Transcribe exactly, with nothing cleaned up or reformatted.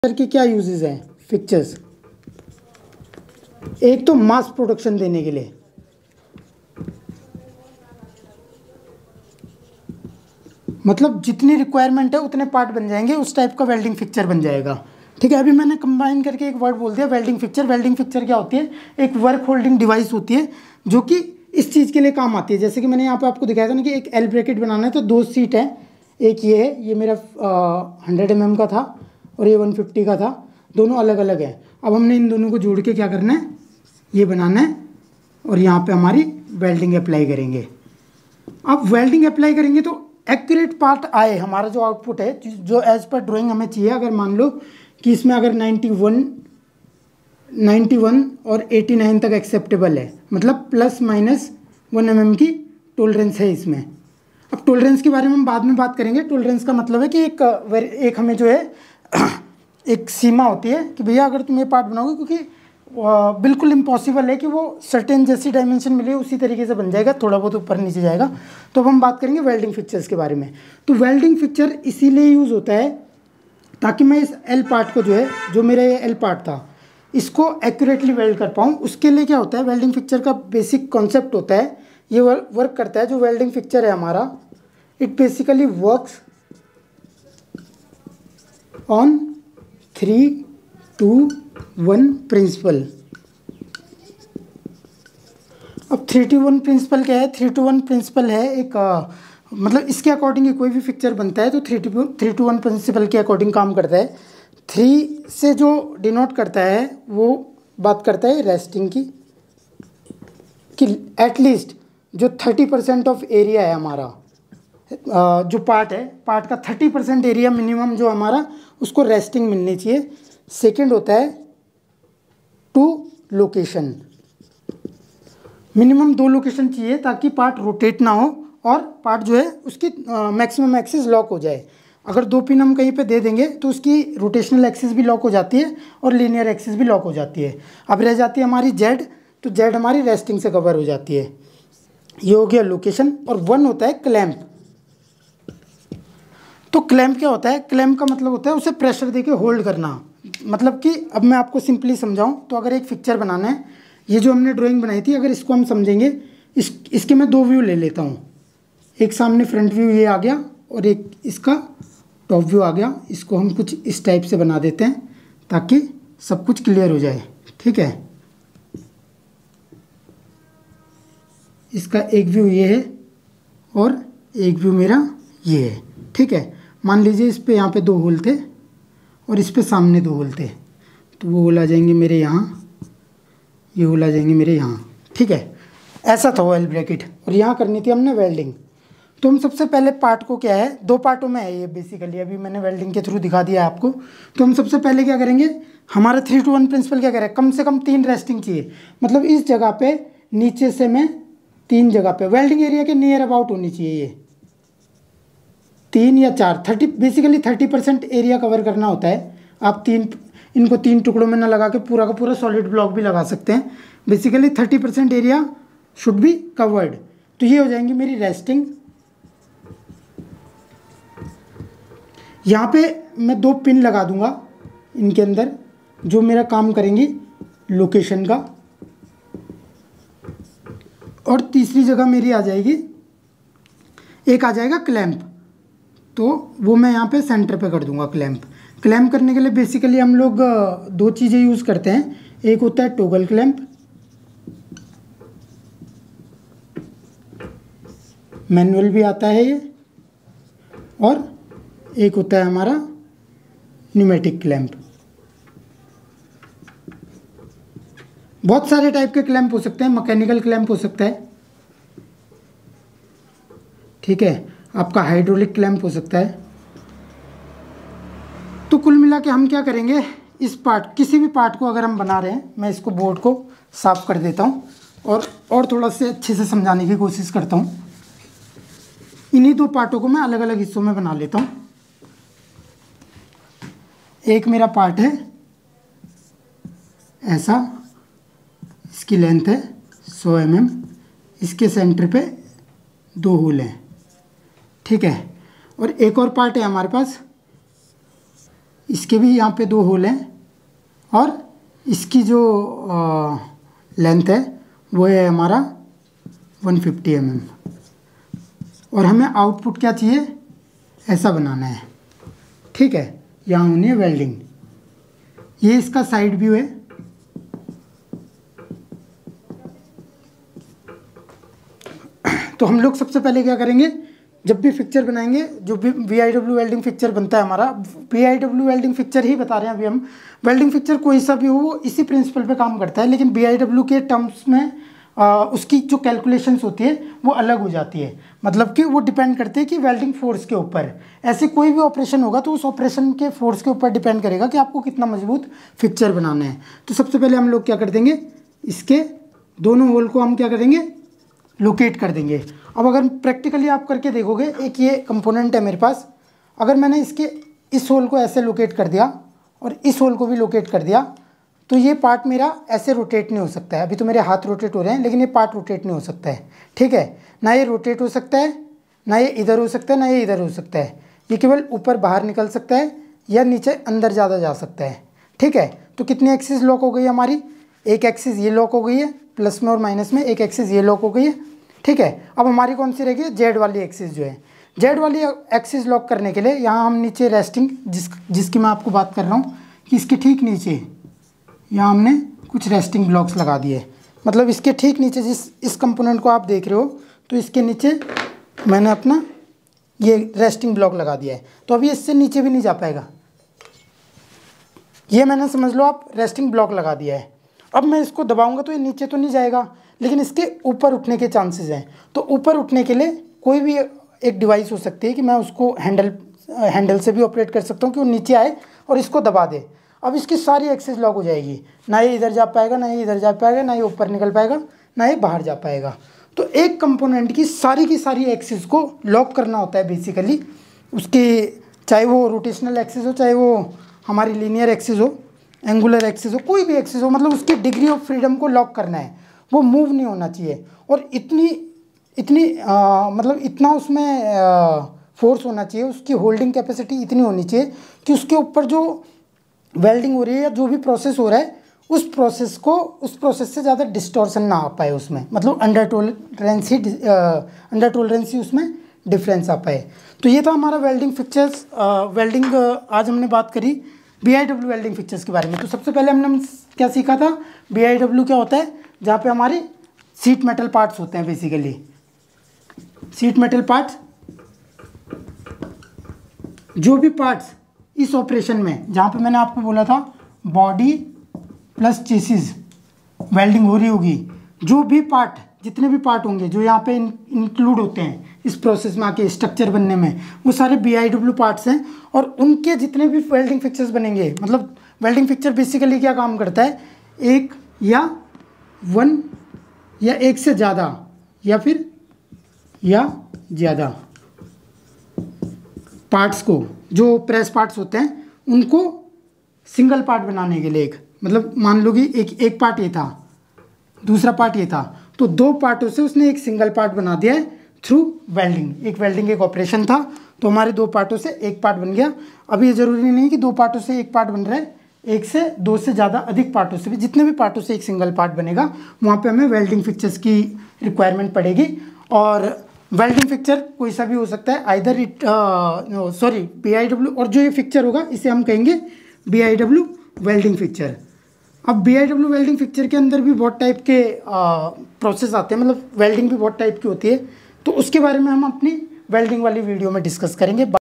के क्या यूजेस हैं फिक्चर्स? एक तो मास प्रोडक्शन देने के लिए, मतलब जितनी रिक्वायरमेंट है उतने पार्ट बन जाएंगे, उस टाइप का वेल्डिंग फिक्चर बन जाएगा। ठीक है, अभी मैंने कंबाइन करके एक वर्ड बोल दिया वेल्डिंग फिक्चर। वेल्डिंग फिक्चर क्या होती है? एक वर्क होल्डिंग डिवाइस होती है जो कि इस चीज़ के लिए काम आती है। जैसे कि मैंने यहाँ पे आपको दिखाया था ना कि एक एल ब्रैकेट बनाना है तो दो सीट है, एक ये है, ये मेरा हंड्रेड एम एम का था और ये वन फिफ्टी का था, दोनों अलग अलग है। अब हमने इन दोनों को जोड़ के क्या करना है, ये बनाना है और यहाँ पे हमारी वेल्डिंग अप्लाई करेंगे। अब वेल्डिंग अप्लाई करेंगे तो एक्यूरेट पार्ट आए, हमारा जो आउटपुट है जो एज पर ड्राइंग हमें चाहिए। अगर मान लो कि इसमें अगर नाइन्टी वन नाइन्टी वन और एटी नाइन तक एक्सेप्टेबल है, मतलब plus minus one M M की टोलरेंस है इसमें। अब टोलरेंस के बारे में हम बाद में बात करेंगे। टोलरेंस का मतलब है कि एक एक हमें जो है एक सीमा होती है कि भैया अगर तुम ये पार्ट बनाओगे, क्योंकि बिल्कुल इम्पॉसिबल है कि वो सर्टेन जैसी डायमेंशन मिले उसी तरीके से बन जाएगा, थोड़ा बहुत ऊपर नीचे जाएगा। तो अब हम बात करेंगे वेल्डिंग फिक्चर्स के बारे में। तो वेल्डिंग फिक्चर इसीलिए यूज़ होता है ताकि मैं इस एल पार्ट को जो है, जो मेरा ये एल पार्ट था, इसको एक्यूरेटली वेल्ड कर पाऊँ। उसके लिए क्या होता है, वेल्डिंग फिक्चर का बेसिक कॉन्सेप्ट होता है, ये वर्क करता है। जो वेल्डिंग फिक्चर है हमारा, it basically works on three two one principle. अब थ्री टू वन प्रिंसिपल क्या है? थ्री टू वन प्रिंसिपल है एक आ, मतलब इसके अकॉर्डिंग ही कोई भी पिक्चर बनता है तो three two three two one principle के अकॉर्डिंग काम करता है। थ्री से जो डिनोट करता है वो बात करता है रेस्टिंग की, कि एटलीस्ट जो थर्टी परसेंट ऑफ एरिया है हमारा, आ, जो पार्ट है, पार्ट का थर्टी परसेंट एरिया मिनिमम जो हमारा, उसको रेस्टिंग मिलनी चाहिए। सेकेंड होता है टू लोकेशन, मिनिमम दो लोकेशन चाहिए ताकि पार्ट रोटेट ना हो और पार्ट जो है उसकी मैक्सिमम एक्सिस लॉक हो जाए। अगर दो पिन हम कहीं पे दे देंगे तो उसकी रोटेशनल एक्सिस भी लॉक हो जाती है और लीनियर एक्सिस भी लॉक हो जाती है। अब रह जाती है हमारी जेड, तो जेड हमारी रेस्टिंग से कवर हो जाती है। ये हो गया लोकेशन। और वन होता है क्लैंप। तो क्लैंप क्या होता है? क्लैंप का मतलब होता है उसे प्रेशर देके होल्ड करना। मतलब कि अब मैं आपको सिंपली समझाऊं तो अगर एक पिक्चर बनाना है, ये जो हमने ड्राइंग बनाई थी, अगर इसको हम समझेंगे, इस इसके मैं दो व्यू ले लेता हूँ। एक सामने फ्रंट व्यू ये आ गया और एक इसका टॉप व्यू आ गया। इसको हम कुछ इस टाइप से बना देते हैं ताकि सब कुछ क्लियर हो जाए। ठीक है, इसका एक व्यू ये है और एक व्यू मेरा ये है। ठीक है, मान लीजिए इस पे यहाँ पे दो होल थे और इस पे सामने दो होल थे, तो वो होल आ जाएंगे मेरे यहाँ, ये होल आ जाएंगे मेरे यहाँ। ठीक है, ऐसा था वो एल ब्रैकेट। और यहाँ करनी थी हमने वेल्डिंग। तो हम सबसे पहले पार्ट को क्या है, दो पार्टों में है ये बेसिकली, अभी मैंने वेल्डिंग के थ्रू दिखा दिया आपको। तो हम सबसे पहले क्या करेंगे, हमारा थ्री टू वन प्रिंसिपल क्या करें, कम से कम तीन रेस्टिंग चाहिए। मतलब इस जगह पे नीचे से मैं तीन जगह पे वेल्डिंग एरिया के नियर अबाउट होनी चाहिए, ये तीन या चार, thirty basically thirty percent area cover करना होता है। आप तीन इनको तीन टुकड़ों में ना लगा के पूरा का पूरा सॉलिड ब्लॉक भी लगा सकते हैं। Basically thirty percent area should be covered. तो ये हो जाएंगी मेरी रेस्टिंग। यहाँ पे मैं दो पिन लगा दूंगा इनके अंदर जो मेरा काम करेंगी लोकेशन का। और तीसरी जगह मेरी आ जाएगी, एक आ जाएगा क्लैंप, तो वो मैं यहाँ पे सेंटर पे कर दूंगा क्लैंप। क्लैंप करने के लिए बेसिकली हम लोग दो चीज़ें यूज़ करते हैं। एक होता है टॉगल क्लैंप, मैनुअल भी आता है ये, और एक होता है हमारा न्यूमेटिक क्लैंप। बहुत सारे टाइप के क्लैंप हो सकते हैं, मैकेनिकल क्लैंप हो सकता है, ठीक है, आपका हाइड्रोलिक क्लैंप हो सकता है। तो कुल मिला के हम क्या करेंगे, इस पार्ट, किसी भी पार्ट को अगर हम बना रहे हैं, मैं इसको बोर्ड को साफ कर देता हूँ और और थोड़ा से अच्छे से समझाने की कोशिश करता हूँ। इन्हीं दो पार्टों को मैं अलग अलग हिस्सों में बना लेता हूँ। एक मेरा पार्ट है ऐसा, इसकी लेंथ है सौ एम एम, इसके सेंटर पे दो होल हैं। ठीक है, और एक और पार्ट है हमारे पास, इसके भी यहाँ पे दो होल हैं और इसकी जो लेंथ है वो है हमारा वन फिफ्टी एम एम और हमें आउटपुट क्या चाहिए, ऐसा बनाना है। ठीक है, यहाँ होनी है वेल्डिंग। ये इसका साइड व्यू है। तो हम लोग सबसे पहले क्या करेंगे, जब भी फिक्चर बनाएंगे, जो भी V I W welding fixture बनता है हमारा, V I W welding fixture ही बता रहे हैं अभी हम। वेल्डिंग फिक्चर कोई सा भी हो वो इसी प्रिंसिपल पे काम करता है, लेकिन वी आई डब्ल्यू के टर्म्स में आ, उसकी जो कैलकुलेशंस होती है वो अलग हो जाती है। मतलब कि वो डिपेंड करते हैं कि वेल्डिंग फोर्स के ऊपर। ऐसे कोई भी ऑपरेशन होगा तो उस ऑपरेशन के फोर्स के ऊपर डिपेंड करेगा कि आपको कितना मजबूत फिक्चर बनाना है। तो सबसे पहले हम लोग क्या कर देंगे, इसके दोनों होल को हम क्या करेंगे, लोकेट कर देंगे। अब अगर प्रैक्टिकली आप करके देखोगे, एक ये कंपोनेंट है मेरे पास, अगर मैंने इसके इस होल को ऐसे लोकेट कर दिया और इस होल को भी लोकेट कर दिया, तो ये पार्ट मेरा ऐसे रोटेट नहीं हो सकता है। अभी तो मेरे हाथ रोटेट हो रहे हैं, लेकिन ये पार्ट रोटेट नहीं हो सकता है। ठीक है, ना ये रोटेट हो सकता है, ना ये इधर हो सकता है, ना ये इधर हो सकता है। ये केवल ऊपर बाहर निकल सकता है या नीचे अंदर ज़्यादा जा सकता है। ठीक है, तो कितनी एक्सिस लॉक हो गई हमारी, एक एक्सिस ये लॉक हो गई है प्लस में और माइनस में, एक एक्सिस ये लॉक हो गई है। ठीक है, अब हमारी कौन सी रहेगी, जेड वाली एक्सिस जो है। जेड वाली एक्सिस लॉक करने के लिए यहाँ हम नीचे रेस्टिंग, जिस जिसकी मैं आपको बात कर रहा हूँ कि इसके ठीक नीचे यहाँ हमने कुछ रेस्टिंग ब्लॉक्स लगा दिए। मतलब इसके ठीक नीचे, जिस इस कंपोनेंट को आप देख रहे हो, तो इसके नीचे मैंने अपना ये रेस्टिंग ब्लॉक लगा दिया है। तो अभी इससे नीचे भी नहीं जा पाएगा, ये मैंने समझ लो आप रेस्टिंग ब्लॉक लगा दिया है। अब मैं इसको दबाऊंगा तो ये नीचे तो नहीं जाएगा, लेकिन इसके ऊपर उठने के चांसेस हैं। तो ऊपर उठने के लिए कोई भी एक डिवाइस हो सकती है कि मैं उसको हैंडल हैंडल से भी ऑपरेट कर सकता हूँ कि वो नीचे आए और इसको दबा दे। अब इसकी सारी एक्सिस लॉक हो जाएगी, ना ये इधर जा पाएगा, ना ये इधर जा पाएगा, ना ये ऊपर निकल पाएगा, ना ये बाहर जा पाएगा। तो एक कंपोनेंट की सारी की सारी एक्सिस को लॉक करना होता है बेसिकली। उसकी चाहे वो रोटेशनल एक्सिस हो, चाहे वो हमारी लीनियर एक्सिस हो, एंगुलर एक्सिस हो, कोई भी एक्सिस हो, मतलब उसकी डिग्री ऑफ फ्रीडम को लॉक करना है। वो मूव नहीं होना चाहिए और इतनी इतनी आ, मतलब इतना उसमें आ, फोर्स होना चाहिए, उसकी होल्डिंग कैपेसिटी इतनी होनी चाहिए कि उसके ऊपर जो वेल्डिंग हो रही है या जो भी प्रोसेस हो रहा है, उस प्रोसेस को उस प्रोसेस से ज़्यादा डिस्टॉर्शन ना आ पाए उसमें, मतलब अंडर टोलरेंसी अंडर टोलरेंसी उसमें डिफरेंस आ पाए। तो ये था हमारा वेल्डिंग फिक्चर्स। वेल्डिंग आज हमने बात करी B I W welding fixtures के बारे में। तो सबसे पहले हमने क्या सीखा था, बी आई डब्ल्यू क्या होता है, जहाँ पे हमारे सीट मेटल पार्ट्स होते हैं। बेसिकली सीट मेटल पार्ट्स, जो भी पार्ट्स इस ऑपरेशन में, जहाँ पे मैंने आपको बोला था बॉडी प्लस चेसिस वेल्डिंग हो रही होगी, जो भी पार्ट, जितने भी पार्ट होंगे जो यहाँ पे इंक्लूड होते हैं इस प्रोसेस में आके स्ट्रक्चर बनने में, वो सारे बी आई डब्ल्यू पार्ट्स हैं। और उनके जितने भी वेल्डिंग फिक्चर्स बनेंगे, मतलब वेल्डिंग फिक्चर बेसिकली क्या काम करता है, एक या वन या एक से ज़्यादा या फिर या ज़्यादा पार्ट्स को, जो प्रेस पार्ट्स होते हैं, उनको सिंगल पार्ट बनाने के लिए, एक मतलब मान लो कि एक एक पार्ट ये था, दूसरा पार्ट ये था, तो दो पार्टों से उसने एक सिंगल पार्ट बना दिया है थ्रू वेल्डिंग। एक वेल्डिंग एक ऑपरेशन था, तो हमारे दो पार्टों से एक पार्ट बन गया। अब ये ज़रूरी नहीं कि दो पार्टों से एक पार्ट बन रहा है, एक से दो से ज़्यादा अधिक पार्टों से भी, जितने भी पार्टों से एक सिंगल पार्ट बनेगा, वहाँ पे हमें वेल्डिंग फिक्चर्स की रिक्वायरमेंट पड़ेगी। और वेल्डिंग फिक्चर कोई सा भी हो सकता है, either it sorry B I W, और जो ये फिक्चर होगा इसे हम कहेंगे B I W welding fixture. अब B I W welding fixture के अंदर भी बहुत टाइप के प्रोसेस आते हैं, मतलब वेल्डिंग भी बहुत टाइप की होती है, तो उसके बारे में हम अपनी वेल्डिंग वाली वीडियो में डिस्कस करेंगे।